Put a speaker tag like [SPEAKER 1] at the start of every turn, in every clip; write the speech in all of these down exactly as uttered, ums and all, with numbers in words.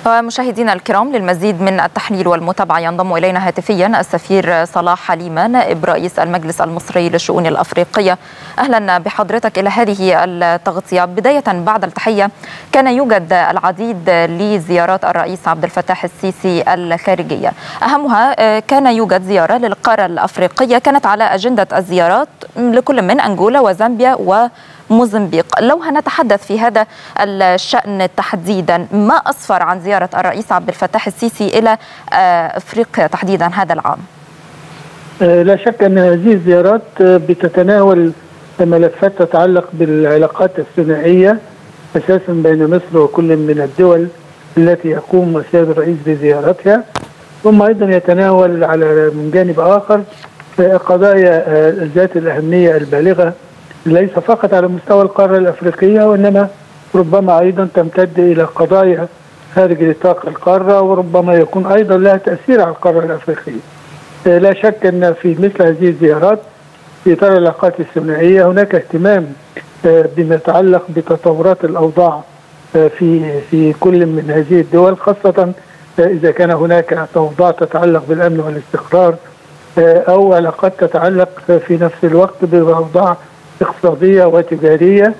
[SPEAKER 1] ومشاهدينا الكرام، للمزيد من التحليل والمتابعة ينضم إلينا هاتفيا السفير صلاح حليمة نائب رئيس المجلس المصري للشؤون الأفريقية. أهلا بحضرتك إلى هذه التغطية. بداية بعد التحية، كان يوجد العديد لزيارات الرئيس عبد الفتاح السيسي الخارجية، أهمها كان يوجد زيارة للقارة الأفريقية كانت على أجندة الزيارات لكل من أنغولا وزامبيا و موزمبيق. لو هنتحدث في هذا الشأن تحديدا، ما أسفر عن زيارة الرئيس عبد الفتاح السيسي إلى أفريقيا تحديدا هذا العام؟
[SPEAKER 2] لا شك أن هذه الزيارات بتتناول ملفات تتعلق بالعلاقات الثنائية أساسا بين مصر وكل من الدول التي يقوم السيد الرئيس بزيارتها، ثم أيضا يتناول على من جانب آخر قضايا ذات الأهمية البالغة ليس فقط على مستوى القارة الأفريقية، وإنما ربما أيضا تمتد إلى قضايا خارج نطاق القارة، وربما يكون أيضا لها تأثير على القارة الأفريقية. لا شك أن في مثل هذه الزيارات في إطار العلاقات الثنائية هناك اهتمام بما يتعلق بتطورات الأوضاع في في كل من هذه الدول، خاصة إذا كان هناك أوضاع تتعلق بالأمن والاستقرار أو علاقات تتعلق في نفس الوقت بأوضاع اقتصادية وتجارية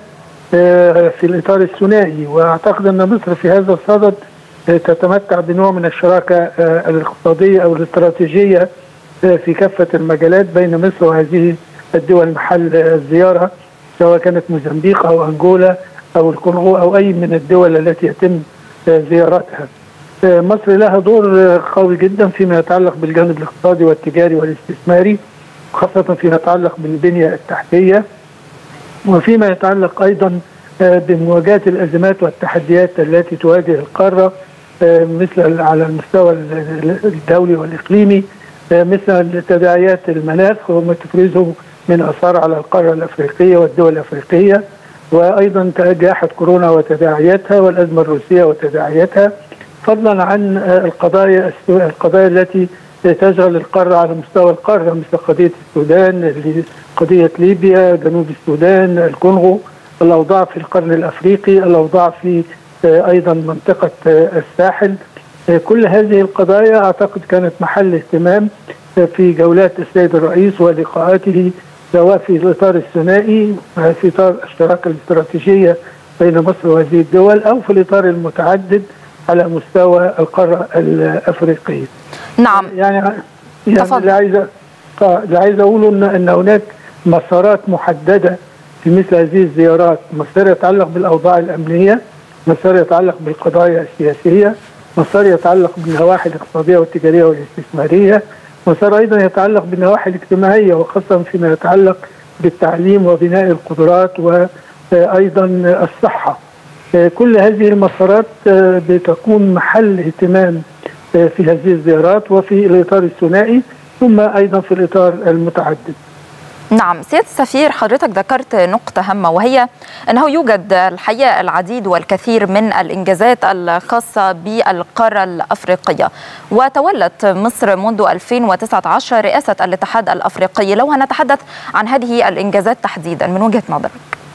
[SPEAKER 2] في الإطار الثنائي. وأعتقد أن مصر في هذا الصدد تتمتع بنوع من الشراكة الاقتصادية أو الاستراتيجية في كافة المجالات بين مصر وهذه الدول محل الزيارة، سواء كانت موزمبيق أو أنغولا أو الكونغو أو أي من الدول التي يتم زيارتها. مصر لها دور قوي جدا فيما يتعلق بالجانب الاقتصادي والتجاري والاستثماري، خاصة فيما يتعلق بالبنية التحتية، وفيما يتعلق أيضا بمواجهة الأزمات والتحديات التي تواجه القارة مثل على المستوى الدولي والإقليمي، مثل تداعيات المناخ وما تفرزه من آثار على القارة الأفريقية والدول الأفريقية، وأيضا جائحة كورونا وتداعياتها والأزمة الروسية وتداعياتها، فضلا عن القضايا القضايا التي تشغل القارة على مستوى القارة مثل قضية السودان، قضية ليبيا، جنوب السودان، الكونغو، الأوضاع في القرن الأفريقي، الأوضاع في أيضا منطقة الساحل. كل هذه القضايا أعتقد كانت محل اهتمام في جولات السيد الرئيس ولقاءاته، سواء في الإطار الثنائي في إطار الشراكة الاستراتيجية بين مصر وهذه الدول أو في الإطار المتعدد على مستوى القارة الأفريقية.
[SPEAKER 1] نعم.
[SPEAKER 2] يعني يعني اللي عايز اللي عايز اقوله ان ان هناك مسارات محدده في مثل هذه الزيارات، مسار يتعلق بالاوضاع الامنيه، مسار يتعلق بالقضايا السياسيه، مسار يتعلق بالنواحي الاقتصاديه والتجاريه والاستثماريه، مسار ايضا يتعلق بالنواحي الاجتماعيه وخاصه فيما يتعلق بالتعليم وبناء القدرات وايضا الصحه. كل هذه المسارات بتكون محل اهتمام في هذه الزيارات وفي الإطار الثنائي ثم أيضا في الإطار المتعدد.
[SPEAKER 1] نعم سيادة السفير، حضرتك ذكرت نقطة هامة، وهي أنه يوجد الحقيقة العديد والكثير من الإنجازات الخاصة بالقارة الأفريقية، وتولت مصر منذ ألفين وتسعة عشر رئاسة الاتحاد الأفريقي. لو هنتحدث عن هذه الإنجازات تحديدا من وجهة نظرك.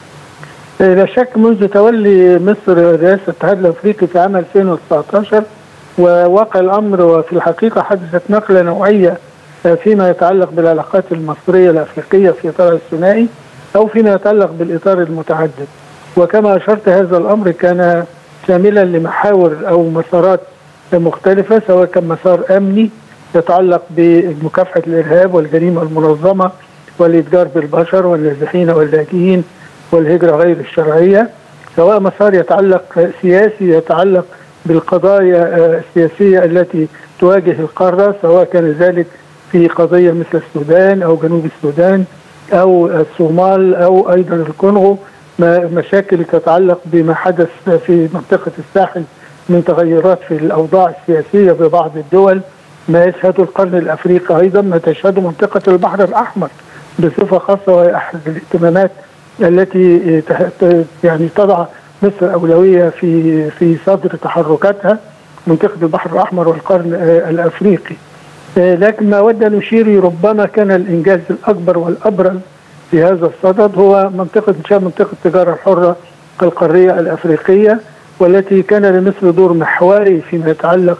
[SPEAKER 2] لا شك منذ تولي مصر رئاسة الاتحاد الأفريقي في عام ألفين وتسعة عشر وواقع الأمر وفي الحقيقة حدثت نقلة نوعية فيما يتعلق بالعلاقات المصرية الأفريقية في إطار الثنائي أو فيما يتعلق بالإطار المتعدد. وكما أشرت هذا الأمر كان شاملا لمحاور أو مسارات مختلفة، سواء كان مسار أمني يتعلق بمكافحة الإرهاب والجريمة المنظمة والإتجار بالبشر والنازحين واللاجئين والهجرة غير الشرعية، سواء مسار يتعلق سياسي يتعلق بالقضايا السياسية التي تواجه القارة، سواء كان ذلك في قضية مثل السودان أو جنوب السودان أو الصومال أو أيضا الكونغو، مشاكل تتعلق بما حدث في منطقة الساحل من تغيرات في الأوضاع السياسية ببعض الدول، ما يشهد القرن الأفريقي أيضا، ما تشهد منطقة البحر الأحمر بصفة خاصة، وهي أحد الاهتمامات التي يعني تضع مصر أولوية في في صدر تحركاتها، منطقة البحر الأحمر والقرن الأفريقي. لكن ما ود أن نشير ربما كان الإنجاز الأكبر والأبرز في هذا الصدد هو منطقة إنشاء منطقة التجارة الحرة القارية الأفريقية، والتي كان لمصر دور محوري فيما يتعلق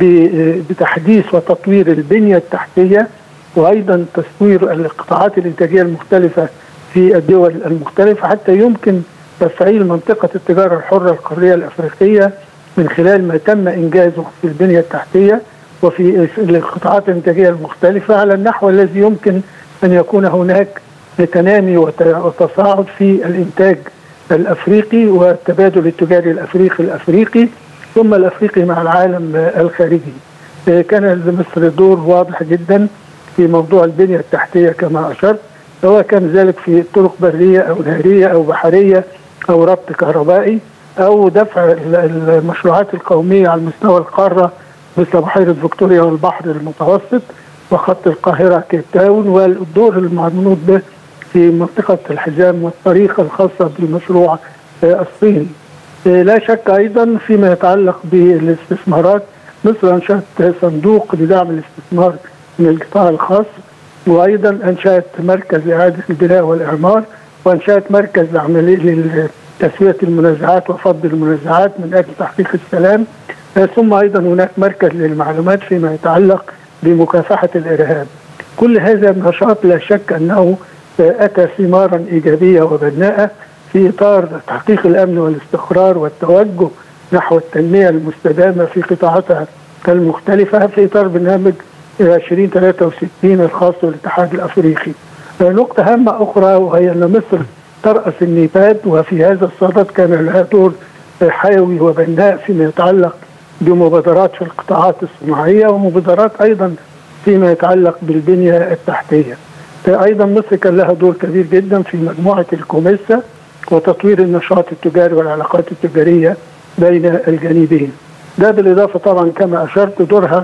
[SPEAKER 2] بتحديث وتطوير البنية التحتية، وأيضا تطوير القطاعات الإنتاجية المختلفة في الدول المختلفة حتى يمكن تفعيل منطقة التجارة الحرة القارية الأفريقية من خلال ما تم إنجازه في البنية التحتية وفي القطاعات الإنتاجية المختلفة على النحو الذي يمكن أن يكون هناك تنامي وتصاعد في الإنتاج الأفريقي والتبادل التجاري الأفريقي الأفريقي ثم الأفريقي مع العالم الخارجي. كان لمصر دور واضح جدا في موضوع البنية التحتية كما أشرت، سواء كان ذلك في طرق برية أو نهرية أو بحرية أو ربط كهربائي أو دفع المشروعات القومية على مستوى القارة مثل بحيرة فيكتوريا والبحر المتوسط وخط القاهرة كيب تاون، والدور المنوط به في منطقة الحزام والطريقة الخاصة بمشروع الصين. لا شك أيضا فيما يتعلق بالاستثمارات، مصر أنشأت صندوق لدعم الاستثمار من القطاع الخاص، وأيضا أنشأت مركز إعادة البناء والإعمار، وأنشأت مركز لتسوية المنازعات وفض المنازعات من أجل تحقيق السلام، ثم أيضا هناك مركز للمعلومات فيما يتعلق بمكافحة الإرهاب. كل هذا النشاط لا شك أنه أتى ثمارا إيجابية وبناءة في إطار تحقيق الأمن والاستقرار والتوجه نحو التنمية المستدامة في قطاعاتها المختلفة في إطار برنامج عشرين ثلاثة وستين الخاص بالاتحاد الأفريقي. نقطة هامة أخرى وهي أن مصر ترأس النيباد، وفي هذا الصدد كان لها دور حيوي وبناء فيما يتعلق بمبادرات في القطاعات الصناعية ومبادرات أيضا فيما يتعلق بالبنية التحتية. أيضا مصر كان لها دور كبير جدا في مجموعة الكوميسا وتطوير النشاط التجاري والعلاقات التجارية بين الجانبين. ده بالإضافة طبعا كما أشرت دورها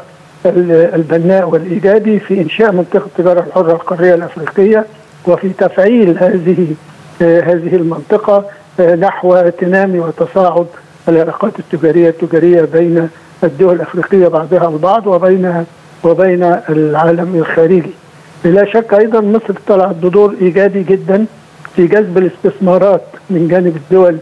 [SPEAKER 2] البناء والإيجابي في إنشاء منطقة التجارة الحرة القارية الأفريقية وفي تفعيل هذه هذه المنطقة نحو تنامي وتصاعد العلاقات التجارية التجارية بين الدول الأفريقية بعضها البعض وبين وبين العالم الخارجي. لا شك أيضا مصر طلعت بدور إيجابي جدا في جذب الاستثمارات من جانب الدول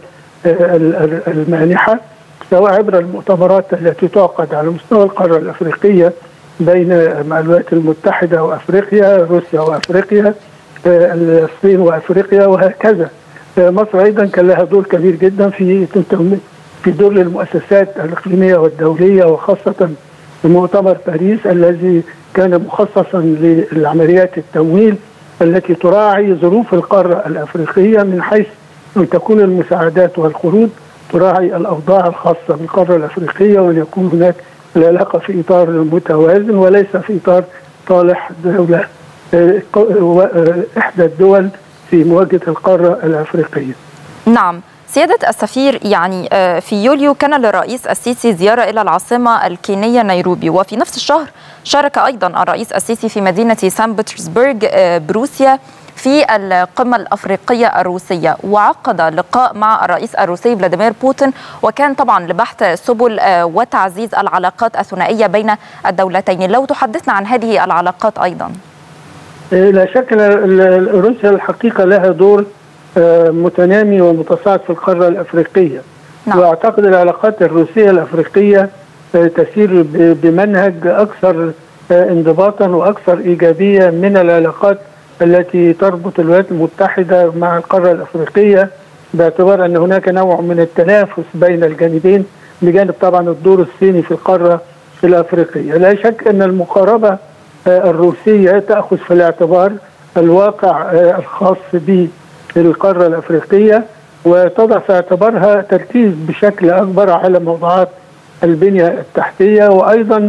[SPEAKER 2] المانحة، سواء عبر المؤتمرات التي تعقد على مستوى القارة الأفريقية بين الولايات المتحدة وأفريقيا، روسيا وأفريقيا، الصين وأفريقيا وهكذا. مصر أيضا كان لها دور كبير جدا في في دور للمؤسسات الإقليمية والدولية، وخاصة مؤتمر باريس الذي كان مخصصا للعمليات التمويل التي تراعي ظروف القارة الأفريقية من حيث أن تكون المساعدات والقروض تراعي الأوضاع الخاصة بالقارة الأفريقية، وأن يكون هناك العلاقة في إطار متوازن وليس في إطار صالح دولة إحدى الدول في مواجهة القارة الأفريقية.
[SPEAKER 1] نعم سيادة السفير، يعني في يوليو كان للرئيس السيسي زيارة إلى العاصمة الكينية نيروبي، وفي نفس الشهر شارك أيضا الرئيس السيسي في مدينة سان بطرسبرغ بروسيا في القمة الأفريقية الروسية، وعقد لقاء مع الرئيس الروسي فلاديمير بوتين، وكان طبعا لبحث سبل وتعزيز العلاقات الثنائية بين الدولتين. لو تحدثنا عن هذه العلاقات أيضا.
[SPEAKER 2] لا شك روسيا الحقيقة لها دور متنامي ومتصاعد في القارة الأفريقية. نعم. وأعتقد العلاقات الروسية الأفريقية تسير بمنهج أكثر انضباطا وأكثر إيجابية من العلاقات التي تربط الولايات المتحدة مع القارة الأفريقية، باعتبار أن هناك نوع من التنافس بين الجانبين بجانب طبعا الدور الصيني في القارة الأفريقية. لا شك أن المقاربة الروسية تأخذ في الاعتبار الواقع الخاص بالقارة الأفريقية، وتضع في اعتبارها تركيز بشكل أكبر على موضوعات البنية التحتية، وأيضا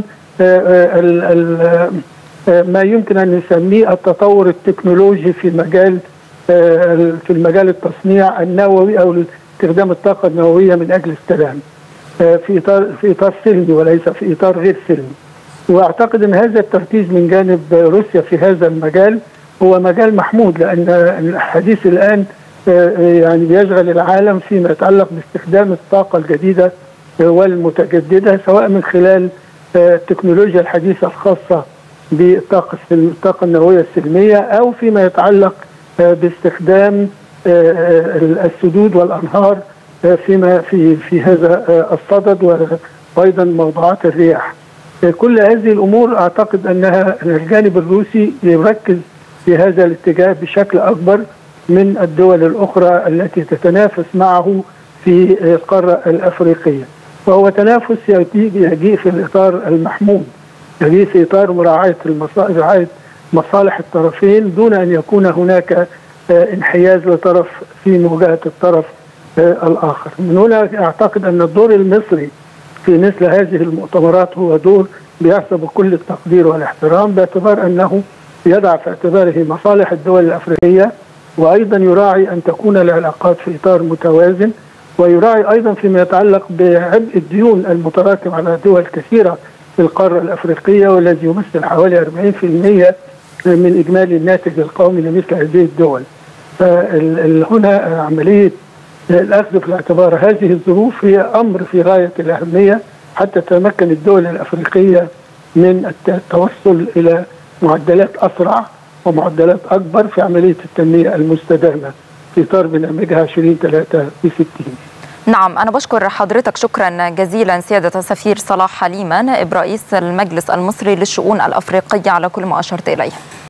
[SPEAKER 2] ما يمكن أن نسميه التطور التكنولوجي في مجال في المجال التصنيع النووي أو استخدام الطاقة النووية من أجل السلام في إطار في إطار سلمي وليس في إطار غير سلمي. وأعتقد أن هذا التركيز من جانب روسيا في هذا المجال هو مجال محمود، لأن الحديث الآن يعني بيشغل العالم فيما يتعلق باستخدام الطاقة الجديدة والمتجددة، سواء من خلال التكنولوجيا الحديثة الخاصة بالطاقة الطاقة النووية السلمية، أو فيما يتعلق باستخدام السدود والأنهار فيما في في هذا الصدد، وايضا موضوعات الرياح. كل هذه الامور اعتقد انها الجانب الروسي يركز في هذا الاتجاه بشكل اكبر من الدول الاخرى التي تتنافس معه في القاره الافريقيه، وهو تنافس يجيء في الاطار المحمود، يجيء في اطار مراعاه مراعاه مصالح الطرفين دون ان يكون هناك انحياز لطرف في مواجهه الطرف الاخر. من هنا اعتقد ان الدور المصري في مثل هذه المؤتمرات هو دور بيحسب بكل التقدير والاحترام، باعتبار انه يضع في اعتباره مصالح الدول الافريقيه، وايضا يراعي ان تكون العلاقات في اطار متوازن، ويراعي ايضا فيما يتعلق بعبء الديون المتراكم على دول كثيره في القاره الافريقيه، والذي يمثل حوالي أربعين بالمئة من اجمالي الناتج القومي لمثل هذه الدول. فهنا عمليه الاخذ في الاعتبار هذه الظروف هي امر في غايه الاهميه حتى تتمكن الدول الافريقيه من التوصل الى معدلات اسرع ومعدلات اكبر في عمليه التنميه المستدامه في اطار برنامجها عشرين ثلاثة وستين.
[SPEAKER 1] نعم، أنا بشكر حضرتك شكرا جزيلا سيادة السفير صلاح حليمة نائب رئيس المجلس المصري للشؤون الأفريقية على كل ما أشرت إليه.